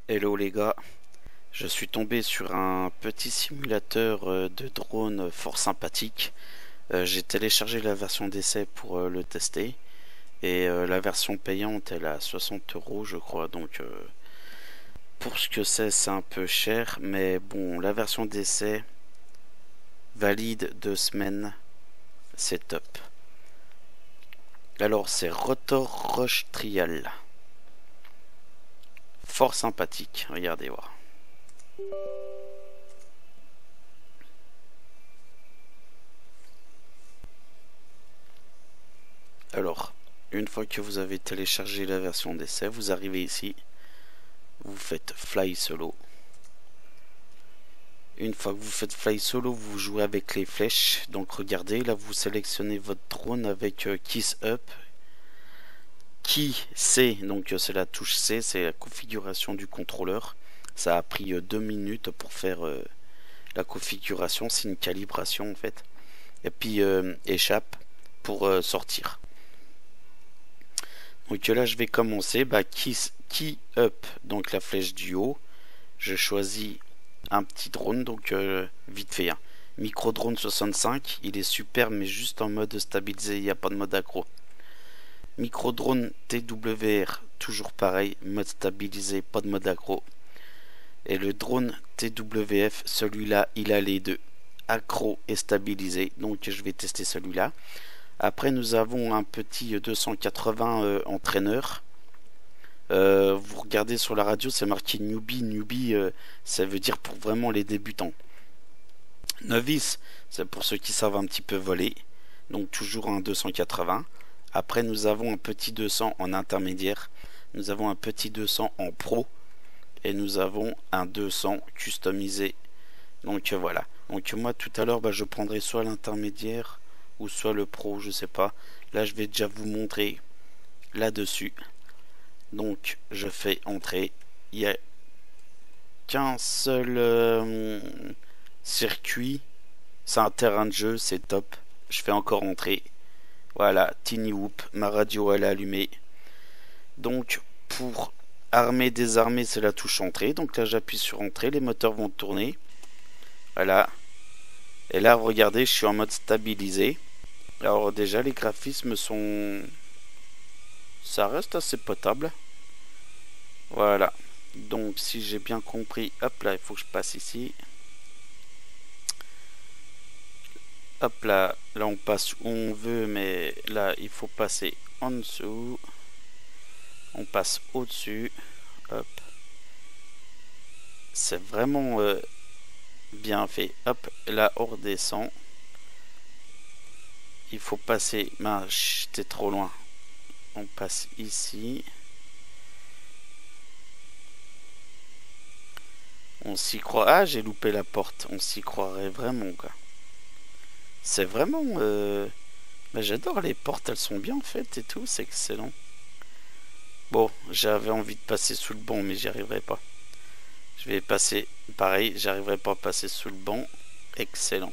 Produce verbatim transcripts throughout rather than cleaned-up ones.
Hello les gars, je suis tombé sur un petit simulateur euh, de drone fort sympathique. Euh, j'ai téléchargé la version d'essai pour euh, le tester et euh, la version payante elle est à soixante euros je crois, donc euh, pour ce que c'est c'est un peu cher, mais bon, la version d'essai valide deux semaines, c'est top. Alors c'est Rotor Rush Trial, fort sympathique, regardez voir. Alors, une fois que vous avez téléchargé la version d'essai, vous arrivez ici, vous faites Fly Solo. Une fois que vous faites Fly Solo, vous jouez avec les flèches. Donc regardez, là vous sélectionnez votre drone avec euh, Keys Up. Key C, donc euh, c'est la touche C, c'est la configuration du contrôleur. Ça a pris euh, deux minutes pour faire euh, la configuration, c'est une calibration en fait. Et puis euh, échappe pour euh, sortir. Donc là je vais commencer, bah, key, key Up, donc la flèche du haut. Je choisis un petit drone, donc euh, vite fait, hein. Micro drone soixante-cinq, il est super mais juste en mode stabilisé, il n'y a pas de mode accro. Micro drone T W R, toujours pareil, mode stabilisé, pas de mode accro. Et le drone T W F, celui-là il a les deux, accro et stabilisé, donc je vais tester celui-là. Après nous avons un petit deux cent quatre-vingts euh, entraîneur. Euh, vous regardez sur la radio, c'est marqué newbie. Newbie, euh, ça veut dire pour vraiment les débutants. Novice, c'est pour ceux qui savent un petit peu voler. Donc toujours un deux cent quatre-vingts. Après, nous avons un petit deux cents en intermédiaire. Nous avons un petit deux cents en pro. Et nous avons un deux cents customisé. Donc euh, voilà. Donc moi tout à l'heure, bah, je prendrai soit l'intermédiaire ou soit le pro, je sais pas. Là, je vais déjà vous montrer là-dessus. Donc je fais entrer, il n'y a qu'un seul euh, circuit, c'est un terrain de jeu, c'est top. Je fais encore entrer, voilà, Tiny Whoop, ma radio elle est allumée. Donc pour armer, désarmer, c'est la touche entrée. Donc là j'appuie sur entrée, les moteurs vont tourner, voilà. Et là regardez, je suis en mode stabilisé. Alors déjà les graphismes sont, ça reste assez potable. Voilà, donc si j'ai bien compris, hop là, il faut que je passe ici. Hop là, là on passe où on veut, mais là il faut passer en dessous. On passe au-dessus. Hop. C'est vraiment euh, bien fait. Hop, là on redescend. Il faut passer, ben, j'étais trop loin. On passe ici. On s'y croit. Ah, j'ai loupé la porte. On s'y croirait vraiment, quoi. C'est vraiment... Euh... Bah, j'adore les portes, elles sont bien faites et tout, c'est excellent. Bon, j'avais envie de passer sous le banc, mais j'y arriverai pas. Je vais passer... Pareil, j'arriverai pas à passer sous le banc. Excellent.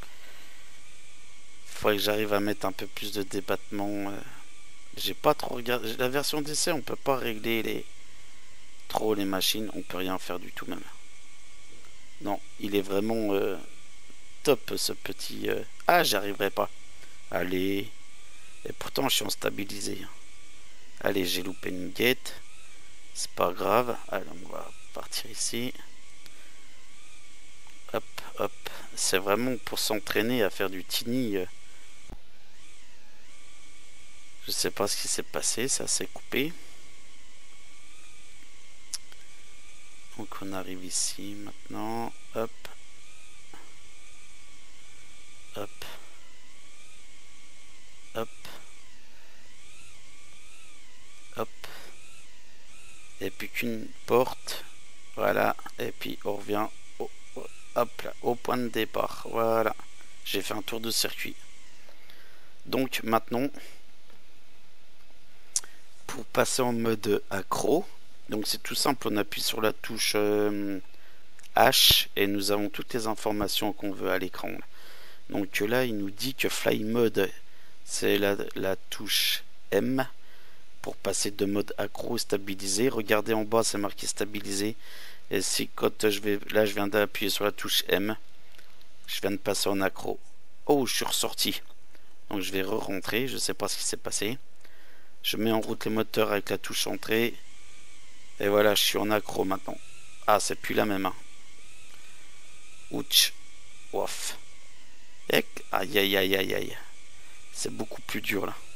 Il faudrait que j'arrive à mettre un peu plus de débattement. Euh... J'ai pas trop regardé... La version d'essai, on peut pas régler les... trop les machines. On peut rien faire du tout, même. Non, il est vraiment euh, top ce petit... Euh... Ah, j'y arriverai pas. Allez. Et pourtant, je suis en stabilisé. Allez, j'ai loupé une guette. C'est pas grave. Allez, on va partir ici. Hop, hop. C'est vraiment pour s'entraîner à faire du tiny. Je sais pas ce qui s'est passé. Ça s'est coupé. Donc on arrive ici maintenant. Hop. Hop. Hop. Hop. Et puis qu'une porte. Voilà. Et puis on revient au, hop là, au point de départ. Voilà. J'ai fait un tour de circuit. Donc maintenant, pour passer en mode accro, donc c'est tout simple, on appuie sur la touche euh, H et nous avons toutes les informations qu'on veut à l'écran. Donc là il nous dit que Fly Mode c'est la, la touche M. pour passer de mode accro stabilisé. Regardez en bas, c'est marqué stabilisé. Et si quand je vais, là je viens d'appuyer sur la touche M, je viens de passer en accro. Oh, je suis ressorti. Donc je vais re-rentrer, je sais pas ce qui s'est passé. Je mets en route les moteurs avec la touche entrée. Et voilà, je suis en accro maintenant. Ah, c'est plus la même. Hein. Ouch. Ouf. Aïe, aïe, aïe, aïe, aïe. C'est beaucoup plus dur là.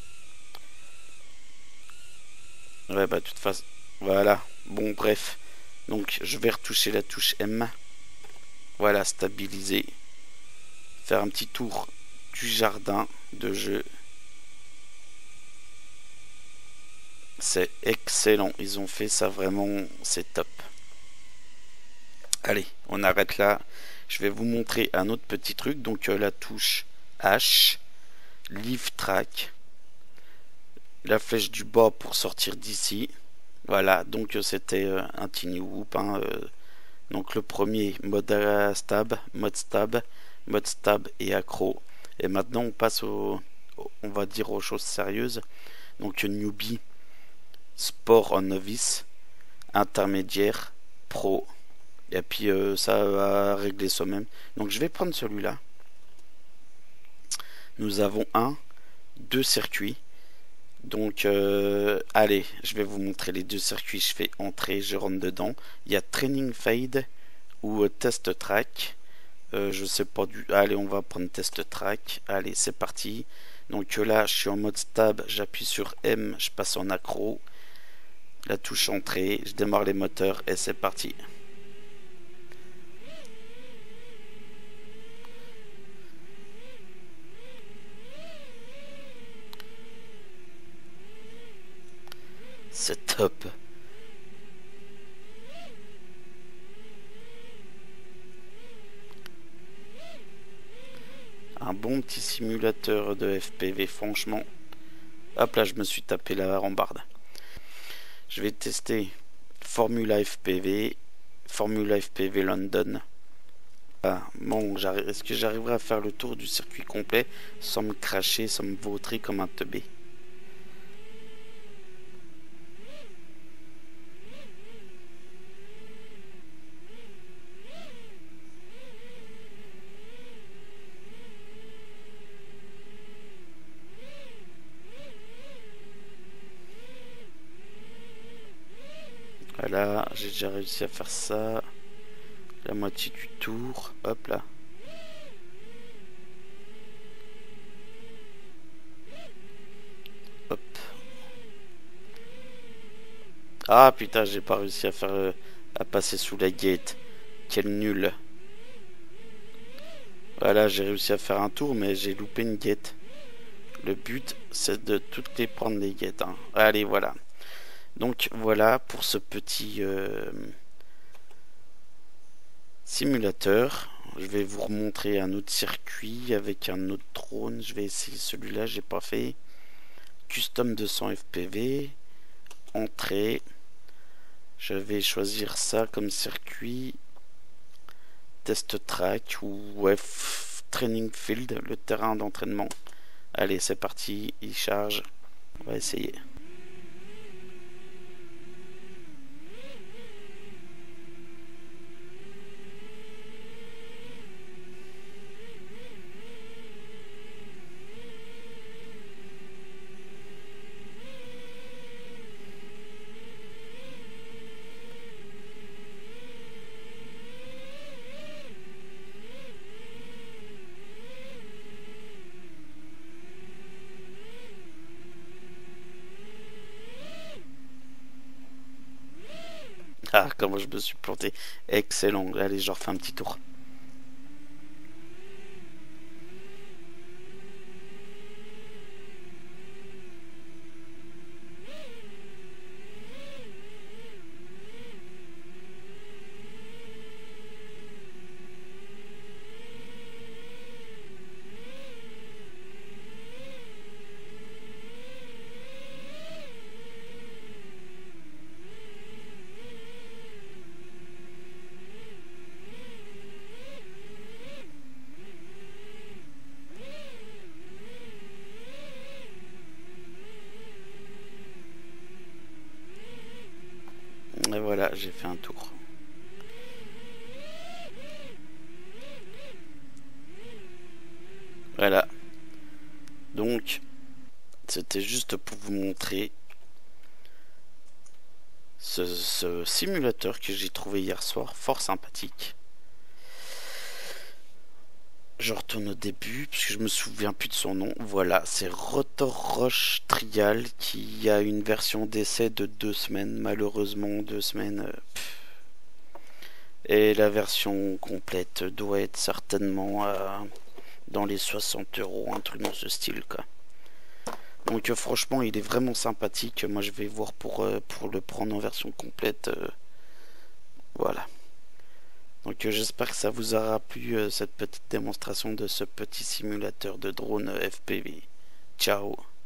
Ouais, bah, de toute façon. Voilà. Bon, bref. Donc, je vais retoucher la touche M. Voilà, stabiliser. Faire un petit tour du jardin de jeu. C'est excellent. Ils ont fait ça vraiment. C'est top. Allez, on arrête là. Je vais vous montrer un autre petit truc. Donc, euh, la touche H. Leave track. La flèche du bas pour sortir d'ici. Voilà, donc euh, c'était euh, un tiny whoop. Hein, euh, donc le premier, mode stab, mode stab, mode stab et accro. Et maintenant on passe au, au on va dire aux choses sérieuses. Donc newbie, sport en novice, intermédiaire, pro. Et puis euh, ça va régler soi-même. Donc je vais prendre celui-là. Nous avons un, deux circuits. Donc, euh, allez, je vais vous montrer les deux circuits. Je fais entrer, je rentre dedans. Il y a Training Fade ou euh, Test Track. Euh, je sais pas du. Allez, on va prendre Test Track. Allez, c'est parti. Donc euh, là, je suis en mode stab. J'appuie sur M, je passe en accro. La touche entrée, je démarre les moteurs et c'est parti. C'est top. Un bon petit simulateur de F P V, franchement. Hop là, je me suis tapé la rambarde. Je vais tester Formula F P V, Formula F P V London. Ah, bon, est-ce que j'arriverai à faire le tour du circuit complet sans me cracher, sans me vautrer comme un teubé? Voilà, j'ai déjà réussi à faire ça. La moitié du tour. Hop là. Hop. Ah putain, j'ai pas réussi à faire euh, à passer sous la gate. Quel nul. Voilà, j'ai réussi à faire un tour, mais j'ai loupé une gate. Le but, c'est de toutes les prendre les gates. Hein. Allez, voilà. Donc voilà pour ce petit euh, simulateur. Je vais vous remontrer un autre circuit avec un autre drone. Je vais essayer celui-là, j'ai pas fait. Custom deux cents F P V. Entrée. Je vais choisir ça comme circuit. Test track ou F training field, le terrain d'entraînement. Allez, c'est parti, il charge. On va essayer. Ah, comment je me suis planté. Excellent. Allez, je refais un petit tour. Et voilà, j'ai fait un tour. Voilà. Donc, c'était juste pour vous montrer ce, ce simulateur que j'ai trouvé hier soir, fort sympathique. Je retourne au début, parce que je me souviens plus de son nom. Voilà, c'est Rotor Roche Trial, qui a une version d'essai de deux semaines. Malheureusement, deux semaines. Euh, et la version complète doit être certainement euh, dans les soixante euros, un truc dans ce style, quoi. Donc euh, franchement, il est vraiment sympathique. Moi, je vais voir pour, euh, pour le prendre en version complète. Euh, voilà. Donc euh, j'espère que ça vous aura plu, euh, cette petite démonstration de ce petit simulateur de drone F P V. Ciao.